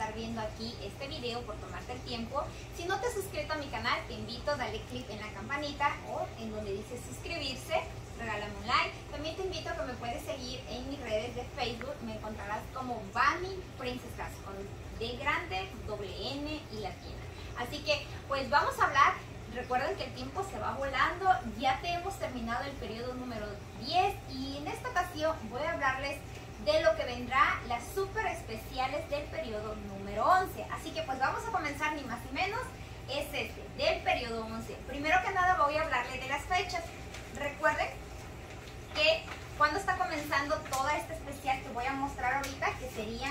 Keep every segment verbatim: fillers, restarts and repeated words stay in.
estar viendo aquí este video, por tomarte el tiempo. Si no te has suscrito a mi canal, te invito a darle clic en la campanita o en donde dice suscribirse, regálame un like. También te invito a que me puedes seguir en mis redes de Facebook, me encontrarás como Bunny Princess Cash, con D grande, doble N y latina. Así que pues vamos a hablar. Recuerden que el tiempo se va volando, ya te hemos terminado el periodo número diez y en esta ocasión voy a hablarles de lo que vendrá, las super especiales del periodo número once. Así que pues vamos a comenzar, ni más ni menos, es este, del periodo once. Primero que nada voy a hablarles de las fechas. Recuerden que cuando está comenzando toda esta especial que voy a mostrar ahorita, que serían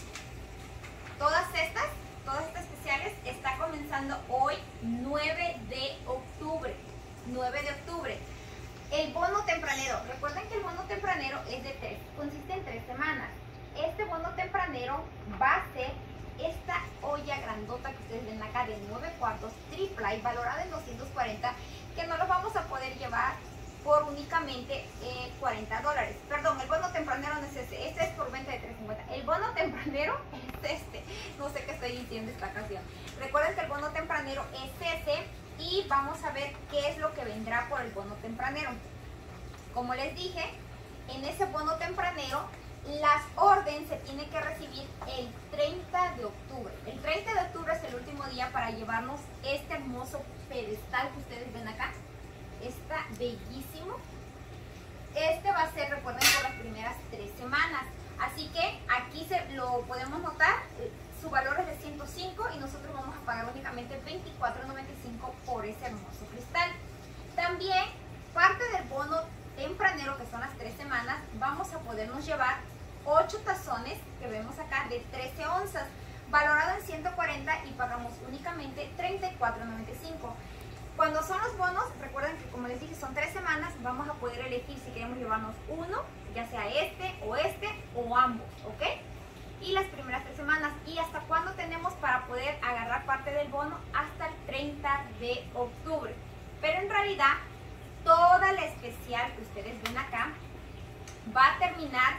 todas estas, todas estas especiales, está comenzando hoy, nueve de octubre. nueve de octubre. El bono tempranero. Recuerden que el bono tempranero es de tres, consiste en tres semanas. Este bono tempranero va a ser esta olla grandota que ustedes ven acá de nueve cuartos, triple, valorada en doscientos cuarenta, que no lo vamos a poder llevar por únicamente eh, cuarenta dólares. Perdón, el bono tempranero no es este, este es por venta de tres cincuenta. El bono tempranero es este, no sé qué estoy diciendo esta ocasión. Recuerden que el bono tempranero es ese y vamos a ver qué es lo que vendrá por el bono tempranero. Como les dije, en ese bono tempranero las órdenes se tienen que recibir el treinta de octubre. El treinta de octubre es el último día para llevarnos este hermoso pedestal que ustedes ven acá. Está bellísimo. Este va a ser, recuerden, por las primeras tres semanas. Así que aquí se lo podemos notar. Su valor es de ciento cinco y nosotros vamos a pagar únicamente veinticuatro noventa y cinco por ese hermoso cristal. También parte del bono tempranero, que son las tres semanas, vamos a podernos llevar ocho tazones que vemos acá de trece onzas, valorado en ciento cuarenta y pagamos únicamente treinta y cuatro noventa y cinco. Cuando son los bonos, recuerden que como les dije son tres semanas, vamos a poder elegir si queremos llevarnos uno, ya sea este o este o ambos, ¿ok? Y las primeras tres semanas. ¿Y hasta cuándo tenemos para poder agarrar parte del bono? Hasta el treinta de octubre. Pero en realidad, toda la especial que ustedes ven acá va a terminar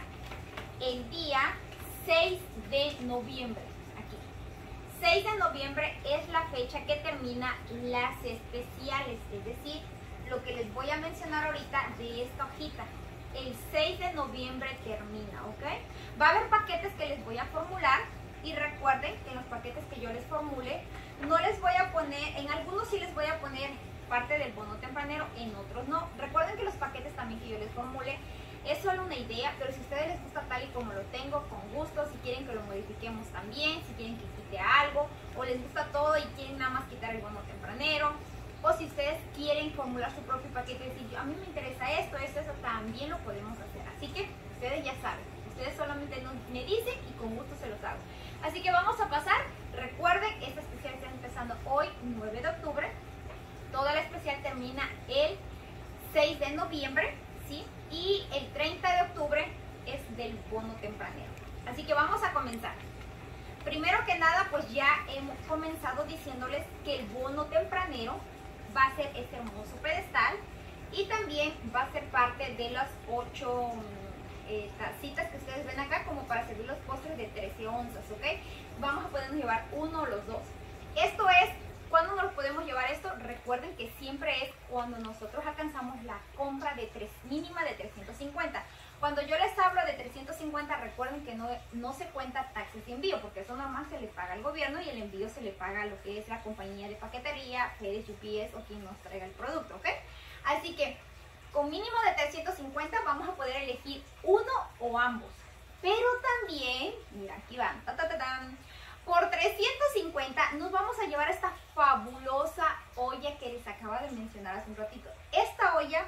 el día seis de noviembre. Aquí. seis de noviembre es la fecha que termina las especiales. Es decir, lo que les voy a mencionar ahorita de esta hojita. El seis de noviembre termina, ¿ok? Va a haber paquetes que les voy a formular y recuerden que en los paquetes que yo les formule no les voy a poner, en algunos sí les voy a poner parte del bono tempranero, en otros no. Recuerden que los paquetes también que yo les formule es solo una idea, pero si a ustedes les gusta tal y como lo tengo, con gusto, si quieren que lo modifiquemos también, si quieren que quite algo, o les gusta todo y quieren nada más quitar el bono tempranero, o si ustedes quieren formular su propio paquete y decir, a mí me interesa esto, esto, eso, también lo podemos hacer. Así que ustedes ya saben, ustedes solamente me dicen y con gusto se los hago. Así que vamos a pasar. Recuerden, esta especial está empezando hoy, nueve de octubre. Toda la especial termina el seis de noviembre, ¿sí? Y el treinta de octubre es del bono tempranero. Así que vamos a comenzar. Primero que nada, pues ya hemos comenzado diciéndoles que el bono tempranero va a ser este hermoso pedestal y también va a ser parte de las ocho eh, tacitas que ustedes ven acá, como para servir los postres de trece onzas, ¿ok? Vamos a podernos llevar uno o los dos. Esto es, ¿cuándo nos podemos llevar esto? Recuerden que siempre es cuando nosotros alcanzamos la compra de tres, mínima de trescientos cincuenta. Cuando yo les hablo de trescientos cincuenta, recuerden que no, no se cuenta taxes y envío, porque eso normal se le paga al gobierno y el envío se le paga a lo que es la compañía de paquetería, FedEx, U P S o quien nos traiga el producto, ¿ok? Así que con mínimo de trescientos cincuenta vamos a poder elegir uno o ambos. Pero también, mira, aquí van, ta, ta, ta, ta, por trescientos cincuenta nos vamos a llevar esta fabulosa olla que les acabo de mencionar hace un ratito. Esta olla,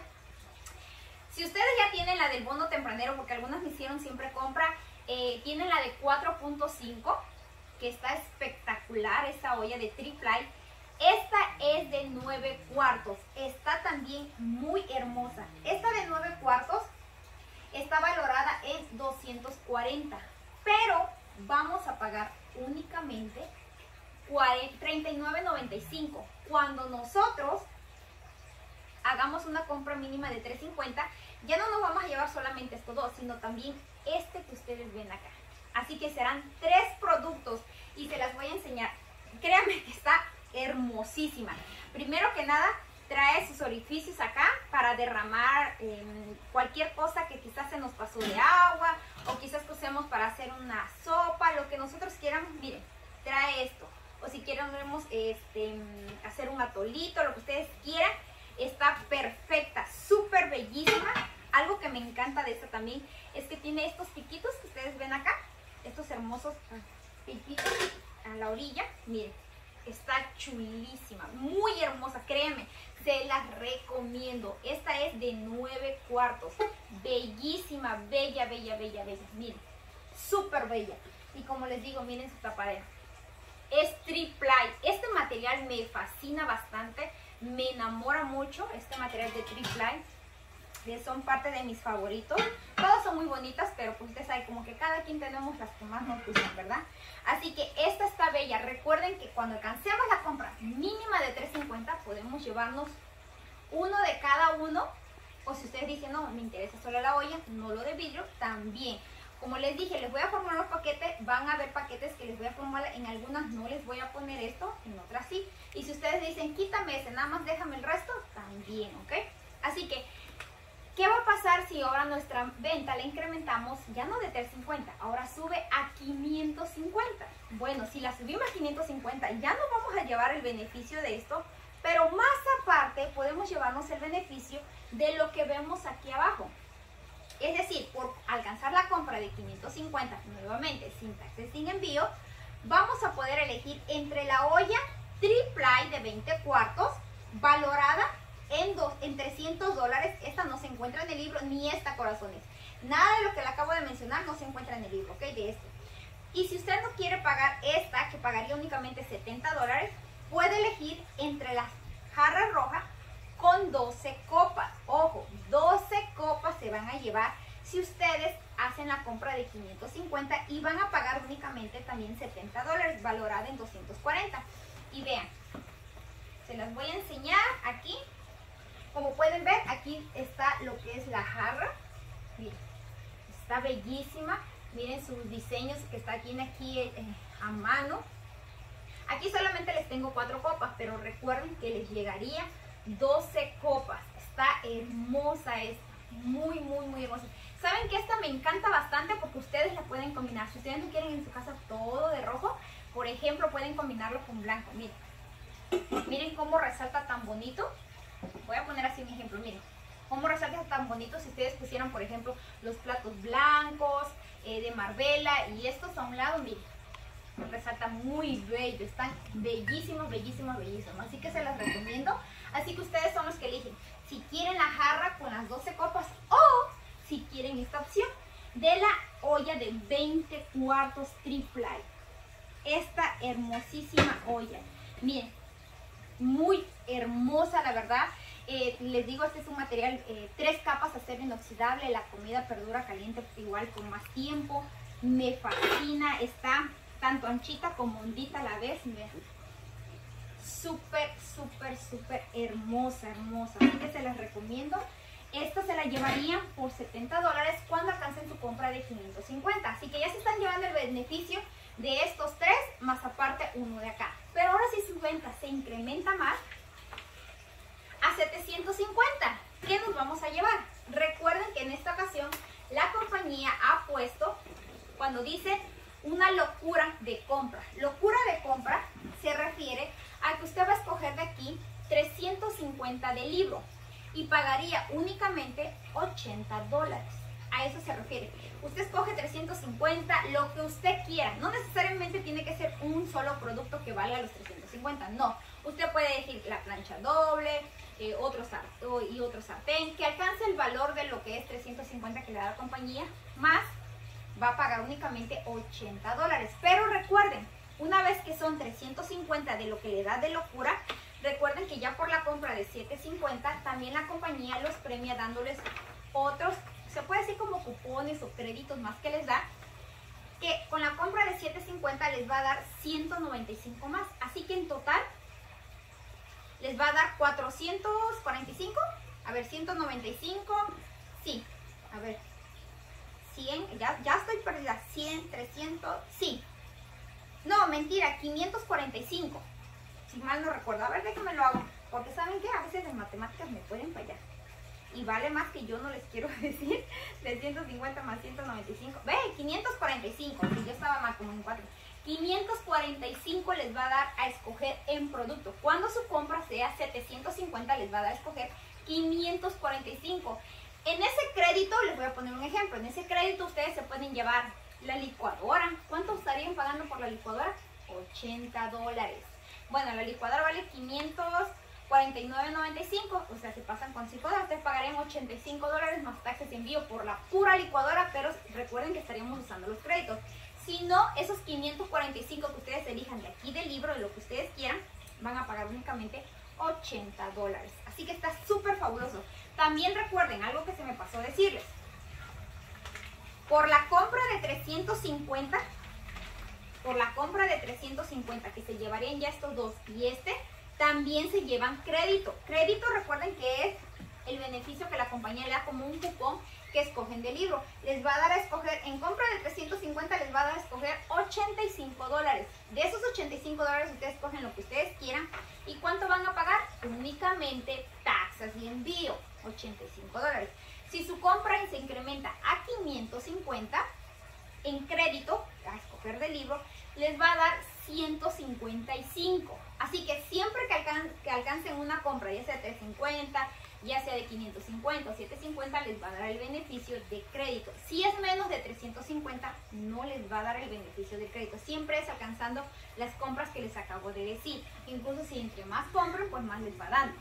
si ustedes ya tienen la del bono tempranero, porque algunas me hicieron siempre compra, eh, tienen la de cuatro punto cinco, que está espectacular, esta olla de triple. Esta es de nueve cuartos, está también muy hermosa. Esta de nueve cuartos está valorada en doscientos cuarenta, pero vamos a pagar únicamente treinta y nueve noventa y cinco. Cuando nosotros hagamos una compra mínima de tres cincuenta, ya no nos vamos a llevar solamente estos dos, sino también este que ustedes ven acá. Así que serán tres productos y se las voy a enseñar. Créanme que está hermosísima. Primero que nada, trae sus orificios acá para derramar eh, cualquier cosa que quizás se nos pasó de agua o quizás que usemos para hacer una sopa, lo que nosotros quieramos. Miren, trae esto. O si queremos este, hacer un atolito, lo que ustedes quieran, está perfecta, súper bellísima. Algo que me encanta de esta también es que tiene estos piquitos que ustedes ven acá, estos hermosos piquitos a la orilla. Miren, está chulísima, muy hermosa, créeme, se las recomiendo. Esta es de nueve cuartos, bellísima, bella, bella, bella, bella. Miren, súper bella. Y como les digo, miren su tapadera. Es tri-ply. Este material me fascina bastante, me enamora mucho este material de tri-ply. Son parte de mis favoritos. Todas son muy bonitas, pero pues ustedes saben, como que cada quien tenemos las que más nos gustan, ¿verdad? Así que esta está bella. Recuerden que cuando alcancemos la compra mínima de tres cincuenta, podemos llevarnos uno de cada uno. O si ustedes dicen, no, me interesa solo la olla, no lo de vidrio, también. Como les dije, les voy a formar los paquetes. Van a haber paquetes que les voy a formar. En algunas no les voy a poner esto, en otras sí. Y si ustedes dicen, quítame ese, nada más déjame el resto, también, ¿ok? Así que, ¿qué va a pasar si ahora nuestra venta la incrementamos ya no de tres cincuenta, ahora sube a quinientos cincuenta? Bueno, si la subimos a quinientos cincuenta ya no vamos a llevar el beneficio de esto, pero más aparte podemos llevarnos el beneficio de lo que vemos aquí abajo. Es decir, por alcanzar la compra de quinientos cincuenta, nuevamente sin taxes, sin envío, vamos a poder elegir entre la olla tri-ply de veinte cuartos, valorada En, dos, en trescientos dólares. Esta no se encuentra en el libro, ni esta, corazones. Nada de lo que le acabo de mencionar no se encuentra en el libro, ¿ok? De esto. Y si usted no quiere pagar esta, que pagaría únicamente setenta dólares, puede elegir entre la jarra roja con doce copas. Ojo, doce copas se van a llevar si ustedes hacen la compra de quinientos cincuenta y van a pagar únicamente también setenta dólares, valorada en doscientos cuarenta. Y vean, se las voy a enseñar aquí. Como pueden ver, aquí está lo que es la jarra. Miren, está bellísima. Miren sus diseños que está aquí, aquí eh, a mano. Aquí solamente les tengo cuatro copas, pero recuerden que les llegaría doce copas. Está hermosa esta, muy, muy, muy hermosa. Saben que esta me encanta bastante porque ustedes la pueden combinar. Si ustedes no quieren en su casa todo de rojo, por ejemplo, pueden combinarlo con blanco. Miren, miren cómo resalta tan bonito. Voy a poner así un ejemplo, miren, cómo resalta tan bonito si ustedes pusieran, por ejemplo, los platos blancos, eh, de Marbella, y estos a un lado, miren, resalta muy bello, están bellísimos, bellísimos, bellísimos, así que se las recomiendo. Así que ustedes son los que eligen, si quieren la jarra con las doce copas, o si quieren esta opción de la olla de veinte cuartos tri-ply. Esta hermosísima olla, miren, muy hermosa, la verdad. Eh, les digo, este es un material, eh, tres capas, acero inoxidable. La comida perdura caliente igual por más tiempo. Me fascina, está tanto anchita como hondita a la vez. Súper, súper, súper hermosa, hermosa. Así que se las recomiendo. Esta se la llevarían por setenta dólares cuando alcancen su compra de quinientos cincuenta. Así que ya se están llevando el beneficio de estos tres, más aparte uno de acá. Pero ahora si su venta se incrementa más a setecientos cincuenta, ¿qué nos vamos a llevar? Recuerden que en esta ocasión la compañía ha puesto, cuando dice una locura de compra, locura de compra se refiere a que usted va a escoger de aquí trescientos cincuenta de libro y pagaría únicamente ochenta dólares. A eso se refiere. Usted escoge trescientos cincuenta, lo que usted quiera. No necesariamente tiene que ser un solo producto que valga los trescientos cincuenta. No. Usted puede elegir la plancha doble eh, otro sartén, y otro sartén que alcance el valor de lo que es trescientos cincuenta que le da la compañía. Más va a pagar únicamente ochenta dólares. Pero recuerden, una vez que son trescientos cincuenta de lo que le da de locura, recuerden que ya por la compra de setecientos cincuenta también la compañía los premia dándoles otros, se puede decir como cupones o créditos más que les da, que con la compra de setecientos cincuenta les va a dar ciento noventa y cinco más. Así que en total les va a dar cuatrocientos cuarenta y cinco. A ver, ciento noventa y cinco. Sí, a ver. cien, ya, ya estoy perdida, cien, trescientos, sí. No, mentira, quinientos cuarenta y cinco. Si mal no recuerdo, a ver, déjame lo hago. Porque saben que a veces las matemáticas me pueden fallar. Y vale más que yo no les quiero decir. trescientos cincuenta más ciento noventa y cinco. Ve, quinientos cuarenta y cinco. Si yo estaba mal como en cuatro. quinientos cuarenta y cinco les va a dar a escoger en producto. Cuando su compra sea setecientos cincuenta les va a dar a escoger quinientos cuarenta y cinco. En ese crédito, les voy a poner un ejemplo. En ese crédito ustedes se pueden llevar la licuadora. ¿Cuánto estarían pagando por la licuadora? ochenta dólares. Bueno, la licuadora vale quinientos cuarenta y nueve noventa y cinco, o sea, se pasan con cinco dólares, ustedes pagarían ochenta y cinco dólares más taxes de envío por la pura licuadora, pero recuerden que estaríamos usando los créditos. Si no, esos quinientos cuarenta y cinco que ustedes elijan de aquí del libro, de lo que ustedes quieran, van a pagar únicamente ochenta dólares. Así que está súper fabuloso. También recuerden algo que se me pasó decirles. Por la compra de trescientos cincuenta, por la compra de trescientos cincuenta que se llevarían ya estos dos y este, también se llevan crédito. Crédito, recuerden que es el beneficio que la compañía le da como un cupón que escogen del libro. Les va a dar a escoger, en compra de trescientos cincuenta les va a dar a escoger ochenta y cinco dólares. De esos ochenta y cinco dólares ustedes escogen lo que ustedes quieran. ¿Y cuánto van a pagar? Únicamente taxas y envío, ochenta y cinco dólares. Si su compra se incrementa a quinientos cincuenta, en crédito, a escoger del libro, les va a dar ciento cincuenta y cinco. Así que siempre que, alcan que alcancen una compra, ya sea de trescientos cincuenta, ya sea de quinientos cincuenta o setecientos cincuenta, les va a dar el beneficio de crédito. Si es menos de trescientos cincuenta, no les va a dar el beneficio de crédito. Siempre es alcanzando las compras que les acabo de decir. Incluso si entre más compren, pues más les va dando.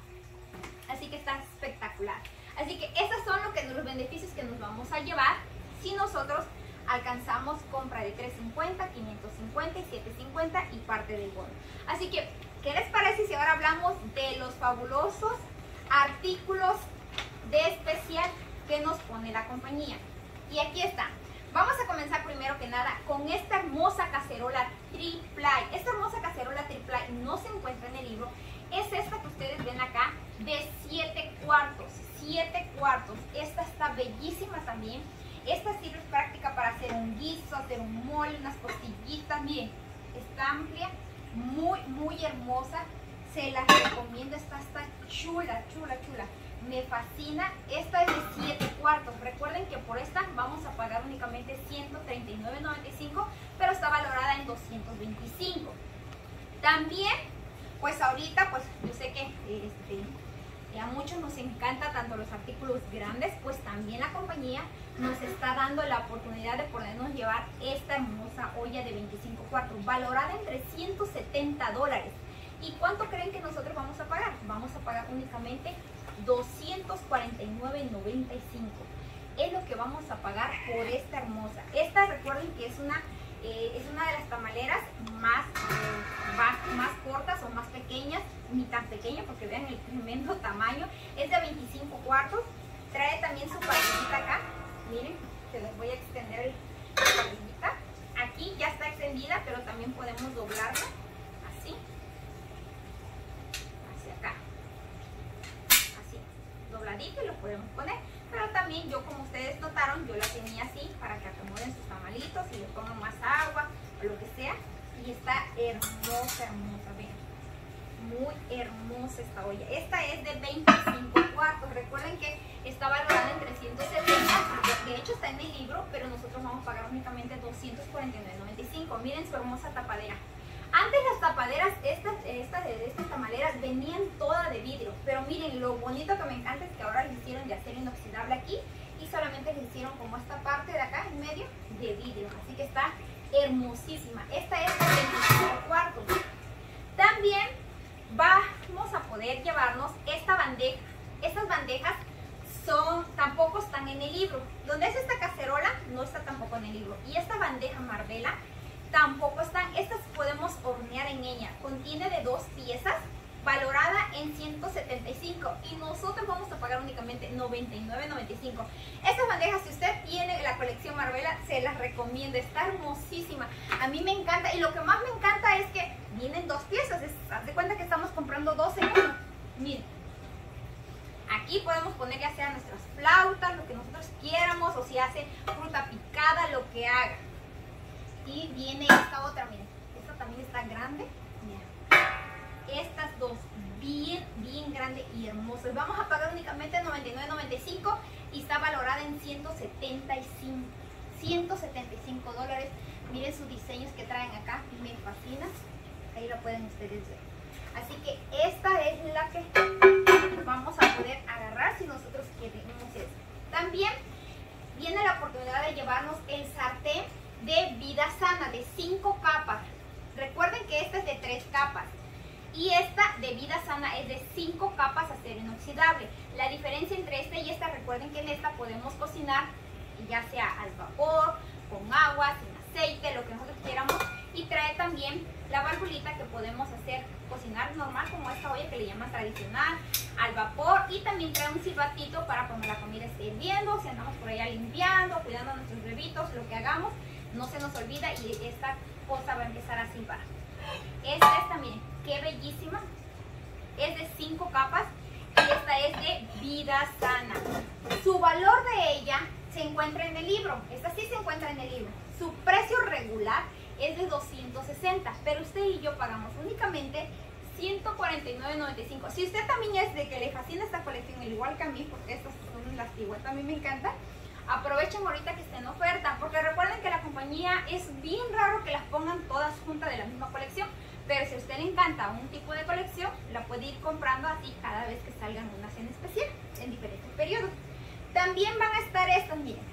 Así que está espectacular. Así que esos son lo que, los beneficios que nos vamos a llevar si nosotros alcanzamos compra de trescientos cincuenta, quinientos cincuenta y setecientos cincuenta y parte del bono. Así que, ¿qué les parece si ahora hablamos de los fabulosos artículos de especial que nos pone la compañía? Y aquí está. Vamos a comenzar primero que nada con esta hermosa cacerola triple. Esta hermosa cacerola triple no se encuentra en el libro. Es esta que ustedes ven acá de siete cuartos. siete cuartos. Esta está bellísima también. Esta sirve práctica para hacer un guiso, hacer un mole, unas costillitas. Miren, está amplia, muy, muy hermosa. Se las recomiendo, esta está chula, chula, chula. Me fascina. Esta es de siete cuartos. Recuerden que por esta vamos a pagar únicamente ciento treinta y nueve noventa y cinco, pero está valorada en doscientos veinticinco. También, pues ahorita, pues yo sé que este, a muchos nos encanta tanto los artículos grandes, pues también la compañía nos está dando la oportunidad de podernos llevar esta hermosa olla de veinticinco cuartos, valorada en trescientos setenta dólares. ¿Y cuánto creen que nosotros vamos a pagar? Vamos a pagar únicamente doscientos cuarenta y nueve noventa y cinco. Es lo que vamos a pagar por esta hermosa. Esta, recuerden que es una, eh, es una de las tamaleras más, eh, más, más cortas o más pequeñas, ni tan pequeña porque vean el tremendo tamaño. Es de veinticinco cuartos. Trae también su parrillita acá. Miren, se les voy a extender el, la parrillita. Aquí ya está extendida, pero también podemos doblarla así. Hacia acá. Así. Dobladito y lo podemos poner. Pero también yo, como ustedes notaron, yo la tenía así para que acomoden sus tamalitos y le pongan más agua o lo que sea. Y está hermosa, hermosa, vean. Muy hermosa esta olla. Esta es de veinticinco cuartos. Recuerden que está valorada en trescientos setenta. De hecho está en el libro, pero nosotros vamos a pagar únicamente doscientos cuarenta y nueve noventa y cinco. Miren su hermosa tapadera. Antes las tapaderas, estas, estas, estas tamaleras venían todas de vidrio. Pero miren, lo bonito que me encanta es que ahora les hicieron de acero inoxidable aquí. Y solamente les hicieron como esta parte de acá en medio de vidrio. Así que está hermosísima. Esta es de veinticinco cuartos. También vamos a poder llevarnos esta bandeja. Estas bandejas son, tampoco están en el libro. Donde es esta cacerola, no está tampoco en el libro. Y esta bandeja Marbella tampoco están. Estas podemos hornear en ella. Contiene de dos piezas, valorada en ciento setenta y cinco. Y nosotros vamos a pagar únicamente noventa y nueve noventa y cinco. Estas bandejas, si usted tiene la colección Marbella, se las recomiendo. Está hermosísima. A mí me encanta. Y lo que más me encanta es que vienen dos piezas. Es, haz de cuenta que estamos comprando dos en uno. Miren. Aquí podemos poner ya sea nuestras flautas, lo que nosotros quieramos, o si hace fruta picada, nada lo que haga. Y viene esta otra, miren, esta también está grande, miren. Estas dos, bien, bien grande y hermosas. Vamos a pagar únicamente noventa y nueve noventa y cinco y está valorada en ciento setenta y cinco dólares. Miren sus diseños que traen acá, me fascina. Ahí lo pueden ustedes ver. Así que esta es la que vamos a poder agarrar si nosotros queremos eso. También viene la oportunidad de llevarnos el sartén de vida sana de cinco capas. Recuerden que esta es de tres capas y esta de vida sana es de cinco capas acero inoxidable. La diferencia entre esta y esta, recuerden que en esta podemos cocinar ya sea al vapor, con agua, sin aceite, lo que nosotros quieramos, y trae también la valvulita que podemos hacer cocinar normal como esta olla que le llaman tradicional, al vapor, y también trae un silbatito para cuando la comida esté hirviendo, si andamos por allá limpiando, cuidando a nuestros bebitos, lo que hagamos, no se nos olvida y esta cosa va a empezar a silbar. Esta es también, qué bellísima, es de cinco capas y esta es de vida sana. Su valor de ella se encuentra en el libro, esta sí se encuentra en el libro. Su precio regular es de doscientos sesenta, pero usted y yo pagamos únicamente ciento cuarenta y nueve noventa y cinco. Si usted también es de que le fascina esta colección, igual que a mí, porque estas son las que igual también me encantan, aprovechen ahorita que está en oferta, porque recuerden que la compañía es bien raro que las pongan todas juntas de la misma colección, pero si a usted le encanta un tipo de colección, la puede ir comprando así cada vez que salgan unas en especial, en diferentes periodos. También van a estar estas, miren,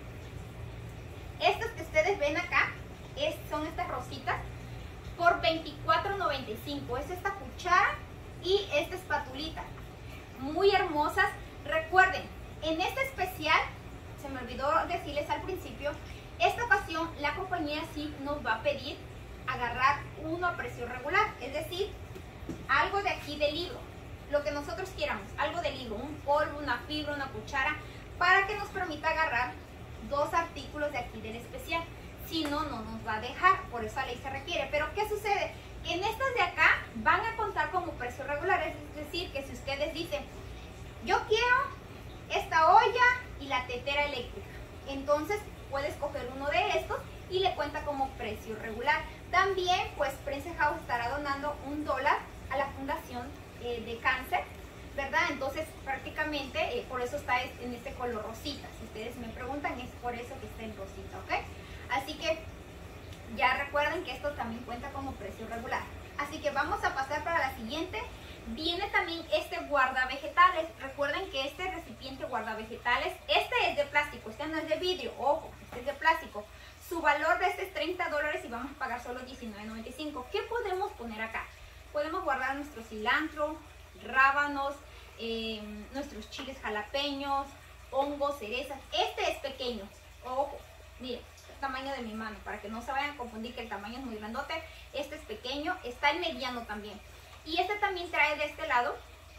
estas que ustedes ven acá, es, son estas rositas, por veinticuatro noventa y cinco, es esta cuchara y esta espatulita, muy hermosas. Recuerden, en este especial, se me olvidó decirles al principio, esta ocasión la compañía sí nos va a pedir agarrar uno a precio regular, es decir, algo de aquí del libro, lo que nosotros quieramos, algo del libro, un polvo, una fibra, una cuchara, para que nos permita agarrar dos artículos de aquí del especial. Si no, no nos va a dejar, por eso la ley se requiere. Pero ¿qué sucede? Que en estas de acá van a contar como precio regular, es decir, que si ustedes dicen, yo quiero esta olla y la tetera eléctrica, entonces puedes coger uno de estos y le cuenta como precio regular. También, pues Prince House estará donando un dólar a la Fundación eh, de Cáncer, ¿verdad? Entonces prácticamente eh, por eso está en este color rosita. Si ustedes me preguntan, es por eso que está en rosita, ¿ok? Así que ya recuerden que esto también cuenta como precio regular. Así que vamos a pasar para la siguiente. Viene también este guardavegetales. Recuerden que este recipiente guardavegetales, este es de plástico, este no es de vidrio, ojo, este es de plástico. Su valor de este es treinta dólares y vamos a pagar solo diecinueve noventa y cinco. ¿Qué podemos poner acá? Podemos guardar nuestro cilantro, rábanos, eh, nuestros chiles jalapeños, hongos, cerezas. Este es pequeño, ojo, miren, el tamaño de mi mano, para que no se vayan a confundir que el tamaño es muy grandote. Este es pequeño, está en mediano también. Y este también trae de este lado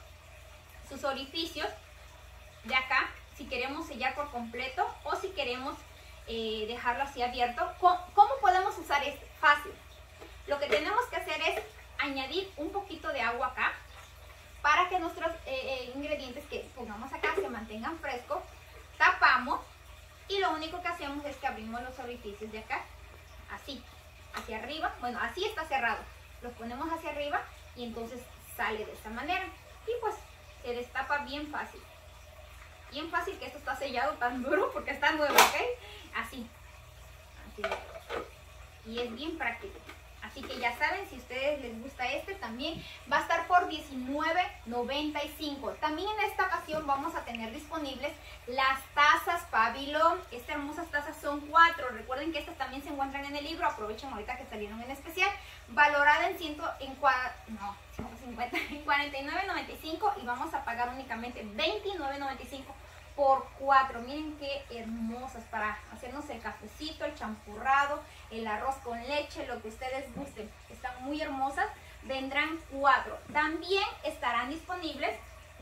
sus orificios de acá, si queremos sellar por completo o si queremos eh, dejarlo así abierto. ¿Cómo podemos usar este? Fácil. Lo que tenemos que hacer es añadir un poquito de agua acá para que nuestros eh, eh, ingredientes que pongamos acá se mantengan frescos. Tapamos y lo único que hacemos es que abrimos los orificios de acá, así, hacia arriba. Bueno, así está cerrado. Los ponemos hacia arriba y entonces sale de esta manera. Y pues se destapa bien fácil. Bien fácil, que esto está sellado tan duro porque está nuevo, ¿ok? Así. Así. Y es bien práctico. Así que ya saben, si a ustedes les gusta este, también va a estar por diecinueve noventa y cinco. También en esta ocasión vamos a tener disponibles las tazas Pavilion. Estas hermosas tazas son cuatro. Recuerden que estas también se encuentran en el libro. Aprovechen ahorita que salieron en especial. Valorada en, ciento, en, no, ciento cincuenta, en cuarenta y nueve noventa y cinco y vamos a pagar únicamente veintinueve noventa y cinco por cuatro. Miren qué hermosas para hacernos el cafecito, el champurrado, el arroz con leche, lo que ustedes gusten. Están muy hermosas. Vendrán cuatro. También estarán disponibles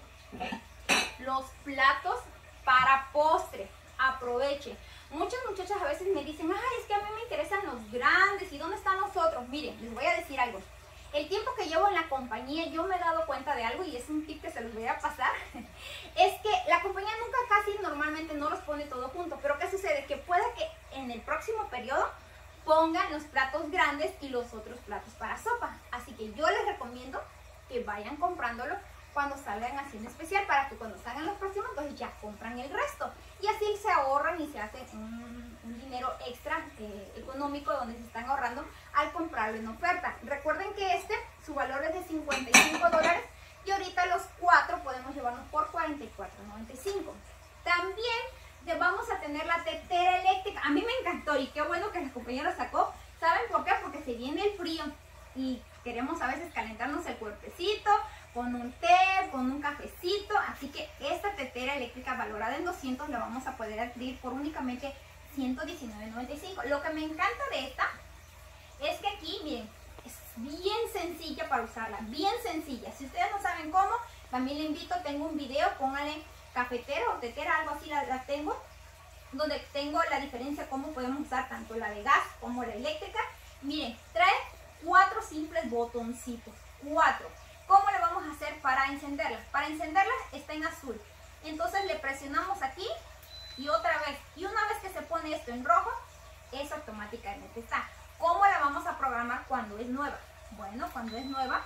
los platos para postre. Aprovechen. Muchas muchachas a veces me dicen, ay, es que a mí me interesan los grandes, ¿y dónde están los otros? Miren, les voy a decir algo. El tiempo que llevo en la compañía, yo me he dado cuenta de algo y es un tip que se los voy a pasar. Es que la compañía nunca casi normalmente no los pone todo junto, pero ¿qué sucede? Que puede que en el próximo periodo pongan los platos grandes y los otros platos para sopa. Así que yo les recomiendo que vayan comprándolo cuando salgan así en especial, para que cuando salgan los próximos, pues ya compran el resto. Y así se ahorran y se hacen un, un dinero extra eh, económico, donde se están ahorrando al comprarlo en oferta. Recuerden que este, su valor es de cincuenta y cinco dólares y ahorita los cuatro podemos llevarnos por cuarenta y cuatro noventa y cinco. También vamos a tener la tetera eléctrica. A mí me encantó y qué bueno que la compañía lo sacó. ¿Saben por qué? Porque se viene el frío y queremos a veces calentarnos el cuerpecito con un té, con un cafecito. Así que esta tetera eléctrica valorada en doscientos la vamos a poder adquirir por únicamente ciento diecinueve noventa y cinco. Lo que me encanta de esta es que aquí, miren, es bien sencilla para usarla, bien sencilla. Si ustedes no saben cómo, también le invito, tengo un video, pónganle cafetera o tetera, algo así, la, la tengo, donde tengo la diferencia cómo podemos usar tanto la de gas como la eléctrica. Miren, trae cuatro simples botoncitos, cuatro. ¿Cómo le vamos a hacer para encenderla? Para encenderla está en azul. Entonces le presionamos aquí y otra vez. Y una vez que se pone esto en rojo, eso automáticamente está. ¿Cómo la vamos a programar cuando es nueva? Bueno, cuando es nueva,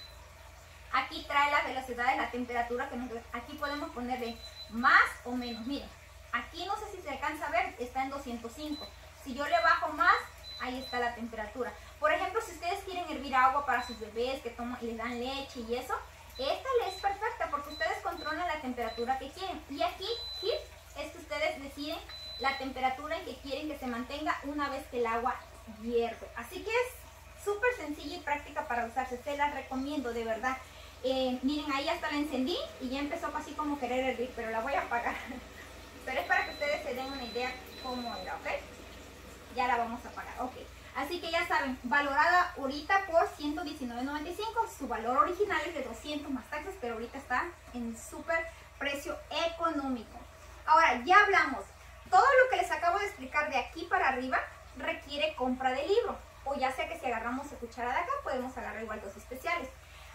aquí trae la velocidad de la temperatura que nosotros, aquí podemos ponerle más o menos. Miren, aquí no sé si se alcanza a ver, está en doscientos cinco. Si yo le bajo más, ahí está la temperatura. Por ejemplo, si ustedes quieren hervir agua para sus bebés que toman y les dan leche y eso, esta es perfecta porque ustedes controlan la temperatura que quieren. Y aquí, aquí es que ustedes deciden la temperatura en que quieren que se mantenga una vez que el agua hierve. Así que es súper sencilla y práctica para usarse. Se las recomiendo, de verdad. Eh, miren, ahí hasta la encendí y ya empezó así como querer hervir, pero la voy a apagar. Pero es para que ustedes se den una idea cómo era, ¿ok? Ya la vamos a apagar, ok. Así que ya saben, valorada ahorita por ciento diecinueve noventa y cinco. Su valor original es de doscientos más taxas, pero ahorita está en súper precio económico. Ahora, ya hablamos. Todo lo que les acabo de explicar de aquí para arriba requiere compra de libro. O ya sea que si agarramos la cuchara de acá, podemos agarrar igual dos especiales.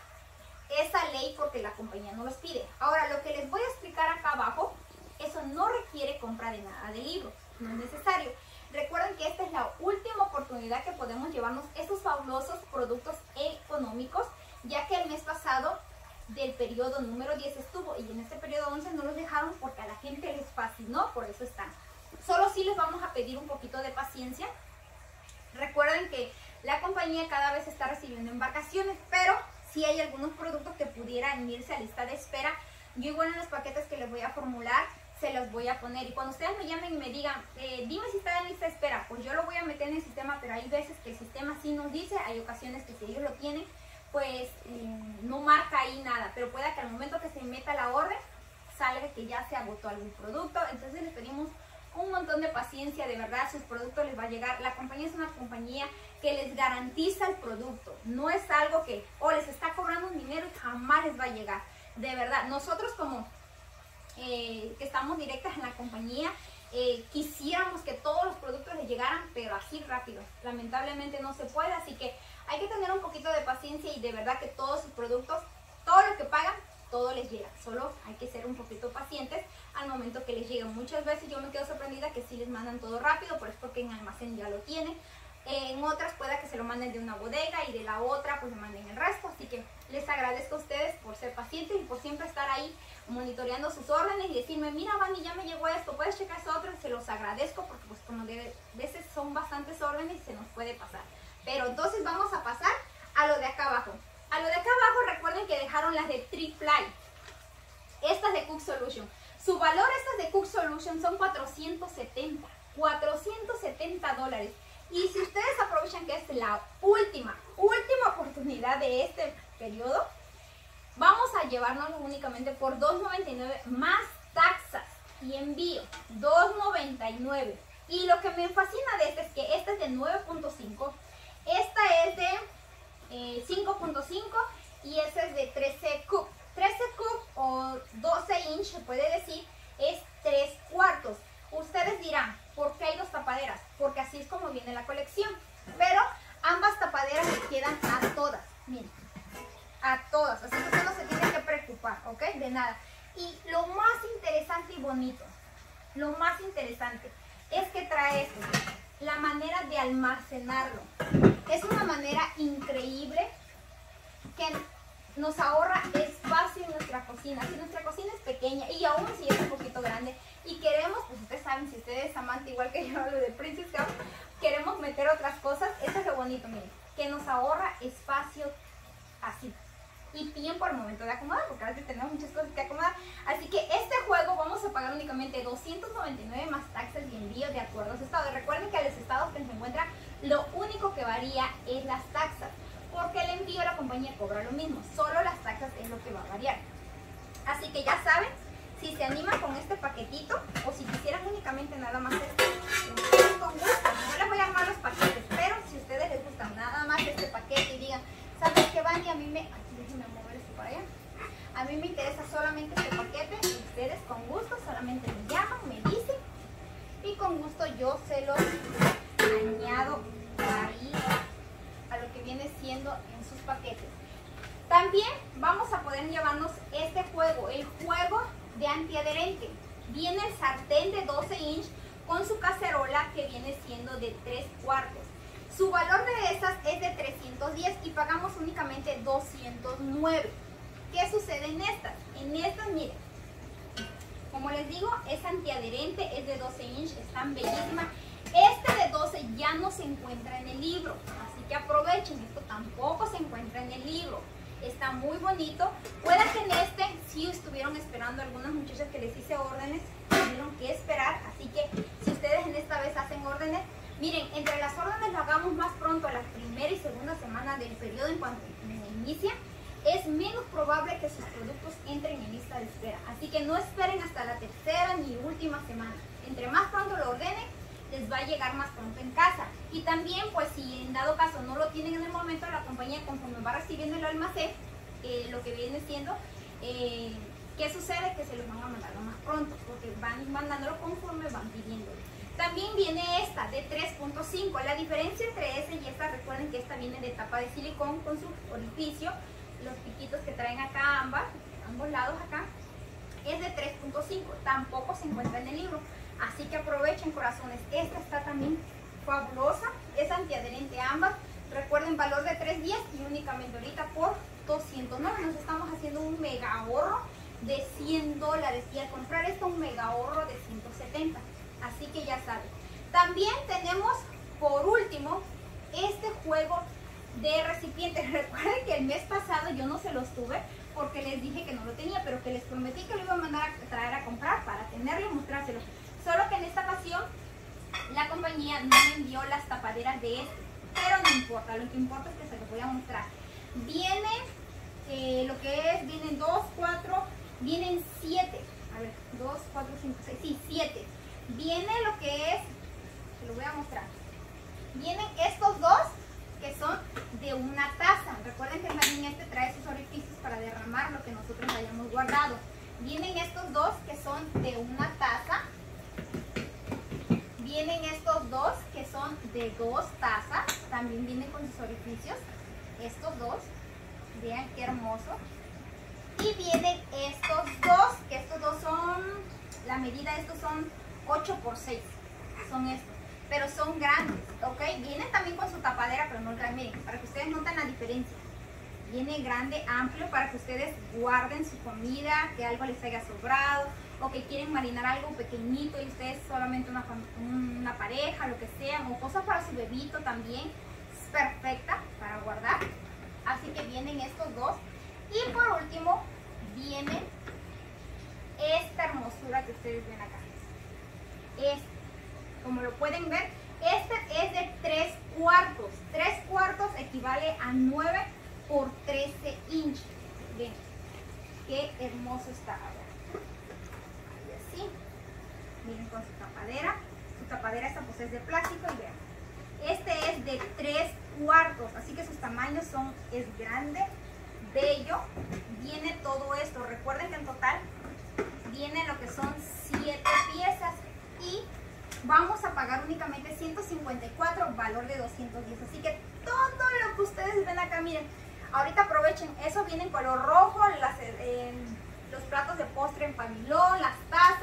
Esa ley porque la compañía no los pide. Ahora, lo que les voy a explicar acá abajo, eso no requiere compra de nada de libro. No es necesario. Recuerden que esta es la última oportunidad que podemos llevarnos estos fabulosos productos económicos, ya que el mes pasado del periodo número diez estuvo y en este periodo once no los dejaron porque a la gente les fascinó, por eso están. Solo sí les vamos a pedir un poquito de paciencia. Recuerden que la compañía cada vez está recibiendo embarcaciones, pero sí hay algunos productos que pudieran irse a lista de espera. Yo igual en los paquetes que les voy a formular, se los voy a poner. Y cuando ustedes me llamen y me digan, eh, dime si está en lista de espera, pues yo lo voy a meter en el sistema, pero hay veces que el sistema sí nos dice, hay ocasiones que si ellos lo tienen, pues eh, no marca ahí nada, pero pueda que al momento que se meta la orden, salga que ya se agotó algún producto. Entonces les pedimos un montón de paciencia, de verdad, sus productos les va a llegar. La compañía es una compañía que les garantiza el producto, no es algo que o oh, les está cobrando un dinero y jamás les va a llegar. De verdad, nosotros como eh, que estamos directas en la compañía, eh, quisiéramos que todos los productos les llegaran, pero así rápido. Lamentablemente no se puede, así que hay que tener un poquito de paciencia y de verdad que todos sus productos, todo lo que pagan, todo les llega. Solo hay que ser un poquito pacientes al momento que les lleguen. Muchas veces yo me quedo sorprendida que sí les mandan todo rápido, pero es porque en almacén ya lo tienen. En otras pueda que se lo manden de una bodega y de la otra pues le manden el resto. Así que les agradezco a ustedes por ser pacientes y por siempre estar ahí monitoreando sus órdenes y decirme, mira Vani, ya me llegó esto, puedes checar esto otro. Se los agradezco porque pues como de veces son bastantes órdenes y se nos puede pasar. Pero entonces vamos a pasar a lo de acá abajo. A lo de acá abajo recuerden que dejaron las de Tri-Ply. Estas de Cook Solution. Su valor estas de Cook Solution son cuatrocientos setenta. cuatrocientos setenta dólares. Y si ustedes aprovechan que es la última, última oportunidad de este periodo, vamos a llevarnos únicamente por dos noventa y nueve más taxas y envío. dos noventa y nueve. Y lo que me fascina de este es que esta es de nueve punto cinco, esta es de eh, cinco punto cinco y esta es de trece cup. trece cup o doce inch, se puede decir, es tres cuartos. Ustedes dirán, ¿por qué hay dos tapaderas? Porque así es como viene la colección. Pero ambas tapaderas le quedan a todas. Miren, a todas. Así que usted no se tiene que preocupar, ¿ok? De nada. Y lo más interesante y bonito, lo más interesante, es que trae esto, la manera de almacenarlo. Es una manera increíble que nos ahorra espacio en nuestra cocina. Si nuestra cocina es pequeña y aún si es un poquito grande y queremos, pues ustedes saben, si ustedes es amante igual que yo, lo de Princess Cup, queremos meter otras cosas, eso es lo bonito, miren, que nos ahorra espacio así y tiempo al momento de acomodar, porque a veces tenemos muchas cosas que acomodar. Así que este juego vamos a pagar únicamente doscientos noventa y nueve más taxas y envío de acuerdo a su estado. Recuerden que a los estados que se encuentran, lo único que varía es las taxas, porque el envío la compañía cobra lo mismo, solo las taxas es lo que va a variar. Así que ya saben, si se animan con este paquetito o si quisieran únicamente nada más este, con gusto, yo les voy a armar los paquetes, pero si a ustedes les gusta nada más este paquete y digan, ¿sabes qué, Vani? A mí me... Aquí, déjenme mover esto para allá. A mí me interesa solamente este paquete y ustedes con gusto solamente me llaman, me dicen y con gusto yo se los añado ahí a lo que viene siendo en sus paquetes. También vamos a poder llevarnos este juego, el juego de antiadherente. Viene el sartén de doce inch con su cacerola que viene siendo de tres cuartos. Su valor de esas es de trescientos diez y pagamos únicamente doscientos nueve. ¿Qué sucede en estas? En estas, miren, como les digo, es antiadherente, es de doce inch, están bellísimas. Este de doce ya no se encuentra en el libro, así que aprovechen, esto tampoco se encuentra en el libro. Está muy bonito. Puede que en este, si estuvieron esperando algunas muchachas que les hice órdenes, tuvieron que esperar, así que si ustedes en esta vez hacen órdenes, miren, entre las órdenes lo hagamos más pronto, a la primera y segunda semana del periodo en cuanto inicia, es menos probable que sus productos entren en lista de espera. Así que no esperen hasta la tercera ni última semana. Entre más pronto lo ordenen, les va a llegar más pronto en casa. Y también, pues si en dado caso no lo tienen en el momento, la compañía conforme va recibiendo el almacén, eh, lo que viene siendo, eh, ¿qué sucede? Que se los van a mandar lo más pronto, porque van mandándolo conforme van pidiéndolo. También viene esta de tres punto cinco. La diferencia entre esta y esta, recuerden que esta viene de tapa de silicón con su orificio, los piquitos que traen acá ambas, ambos lados acá, es de tres punto cinco. Tampoco se encuentra en el libro. Así que aprovechen, corazones. Esta está también fabulosa, es antiadherente ambas. Recuerden, valor de trescientos diez y únicamente ahorita por doscientos nueve. Nos estamos haciendo un mega ahorro de cien dólares y al comprar esto un mega ahorro de ciento setenta. Así que ya saben. También tenemos por último este juego de recipientes. Recuerden que el mes pasado yo no se los tuve porque les dije que no lo tenía, pero que les prometí que lo iba a mandar a traer a comprar para tenerlo y mostrárselo. Solo que en esta ocasión la compañía no me envió las tapaderas de este, pero no importa, lo que importa es que se los voy a mostrar. Viene eh, lo que es, vienen dos, cuatro, vienen siete, a ver, dos, cuatro, cinco, seis, sí, siete. Viene lo que es, se lo voy a mostrar, vienen estos dos que son de una taza. Recuerden que también este trae sus orificios para derramar lo que nosotros hayamos guardado. Vienen estos dos que son de una taza. Vienen estos dos que son de dos tazas. También vienen con sus orificios. Estos dos. Vean qué hermoso. Y vienen estos dos, que estos dos son, la medida de estos son ocho por seis. Son estos. Pero son grandes, ¿ok? Vienen también con su tapadera, pero no grande. Miren, para que ustedes noten la diferencia. Viene grande, amplio, para que ustedes guarden su comida, que algo les haya sobrado, o que quieren marinar algo pequeñito y ustedes solamente una, una pareja, lo que sea, o cosas para su bebito también. Es perfecta para guardar. Así que vienen estos dos. Y por último, viene esta hermosura que ustedes ven acá. Este. Como lo pueden ver, este es de tres cuartos. tres cuartos equivale a nueve por trece inches. Ven, qué hermoso está. Ahí así. Miren con su tapadera. Su tapadera esta pues es de plástico y vean. Este es de tres cuartos, así que sus tamaños son, es grande, bello. Viene todo esto. Recuerden que en total viene lo que son siete piezas y vamos a pagar únicamente ciento cincuenta y cuatro, valor de doscientos diez. Así que todo lo que ustedes ven acá, miren, ahorita aprovechen. Eso viene en color rojo, las, eh, los platos de postre en pamilón, las tazas,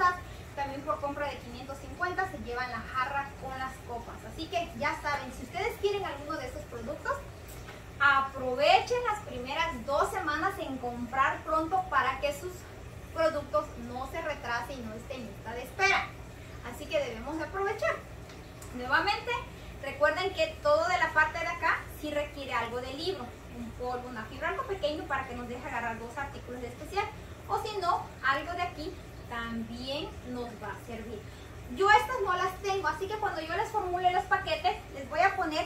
También por compra de quinientos cincuenta se llevan la jarra con las copas. Así que ya saben, si ustedes quieren alguno de estos productos, aprovechen las primeras dos semanas en comprar pronto para que sus productos no se retrasen y no estén en lista de espera. Así que debemos de aprovechar. Nuevamente, recuerden que todo de la parte de acá sí requiere algo de libro, un polvo, una fibra, algo pequeño para que nos deje agarrar dos artículos de especial. O si no, algo de aquí también nos va a servir. Yo estas no las tengo, así que cuando yo les formule los paquetes, les voy a poner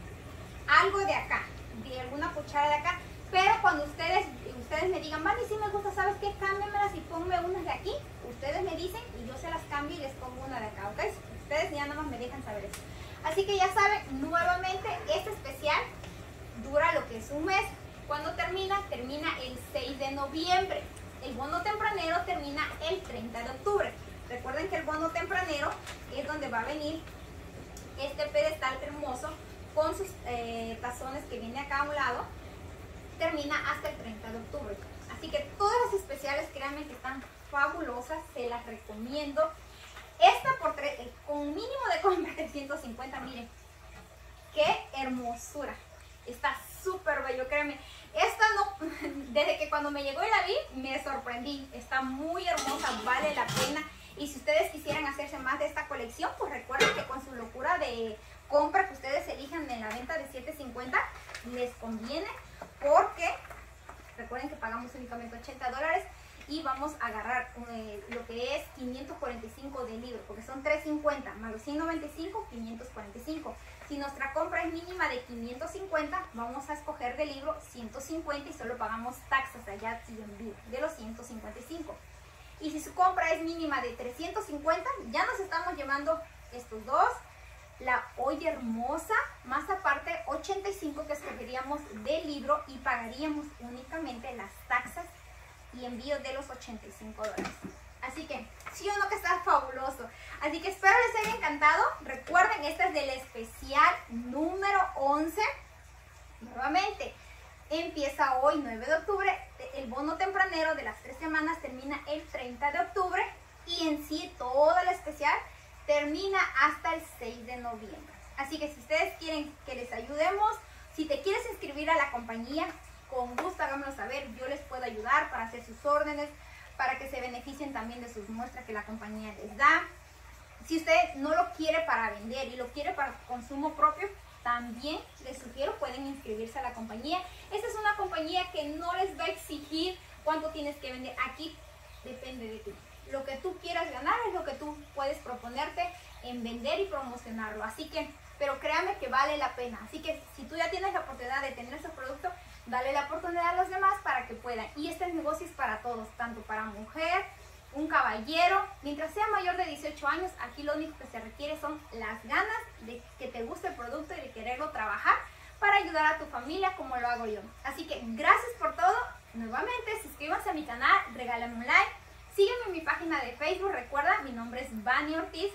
algo de acá, de alguna cuchara de acá. Pero cuando ustedes, ustedes me digan, Vani, si me gusta, ¿sabes qué? Cámbiamelas y ponme unas de aquí. Ustedes me dicen y yo se las cambio y les pongo una de acá, ¿ok? Ustedes ya nada más me dejan saber eso. Así que ya saben, nuevamente, este especial dura lo que es un mes. ¿Cuándo termina? Termina el seis de noviembre. El bono tempranero termina el treinta de octubre. Recuerden que el bono tempranero es donde va a venir este pedestal hermoso con sus eh, tazones que viene acá a un lado. Termina hasta el treinta de octubre. Así que todas las especiales, créanme que están fabulosas, se las recomiendo. Esta por tres, eh, con un mínimo de compra de ciento cincuenta, miren, qué hermosura. Está súper bello, créanme. Esta no, desde que cuando me llegó y la vi, me sorprendí. Está muy hermosa, vale la pena. Y si ustedes quisieran hacerse más de esta colección, pues recuerden que con su locura de compra que ustedes elijan en la venta de siete cincuenta, les conviene porque recuerden que pagamos únicamente ochenta dólares y vamos a agarrar eh, lo que es quinientos cuarenta y cinco de libro, porque son trescientos cincuenta más los ciento noventa y cinco, quinientos cuarenta y cinco. Si nuestra compra es mínima de quinientos cincuenta, vamos a escoger de libro ciento cincuenta y solo pagamos taxas allá y envío de los ciento cincuenta y cinco. Y si su compra es mínima de trescientos cincuenta, ya nos estamos llevando estos dos, la olla hermosa, más aparte ochenta y cinco que escogeríamos del libro y pagaríamos únicamente las taxas y envío de los ochenta y cinco dólares. Así que, sí o no que está fabuloso. Así que espero les haya encantado. Recuerden, este es del especial número once. Nuevamente, empieza hoy, nueve de octubre. El bono tempranero de las tres semanas termina el treinta de octubre. Y en sí, todo el especial termina hasta el seis de noviembre. Así que si ustedes quieren que les ayudemos, si te quieres inscribir a la compañía, con gusto háganmelo saber. Yo les puedo ayudar para hacer sus órdenes, para que se beneficien también de sus muestras que la compañía les da. Si usted no lo quiere para vender y lo quiere para consumo propio, también les sugiero, pueden inscribirse a la compañía. Esta es una compañía que no les va a exigir cuánto tienes que vender. Aquí depende de ti. Lo que tú quieras ganar es lo que tú puedes proponerte en vender y promocionarlo. Así que, pero créame que vale la pena. Así que si tú ya tienes la oportunidad de tener ese producto, dale la oportunidad a los demás para que puedan. Y este negocio es para todos, tanto para mujer, un caballero. Mientras sea mayor de dieciocho años, aquí lo único que se requiere son las ganas de que te guste el producto y de quererlo trabajar para ayudar a tu familia como lo hago yo. Así que gracias por todo. Nuevamente, suscríbanse a mi canal, regálame un like. Sígueme en mi página de Facebook. Recuerda, mi nombre es Vani Ortiz.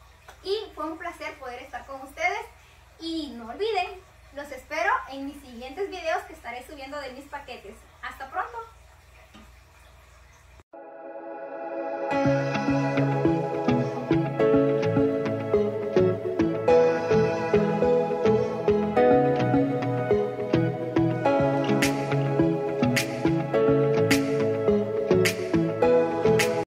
Y fue un placer poder estar con ustedes. Y no olviden, los espero en mis siguientes videos que estaré subiendo de mis paquetes. Hasta pronto.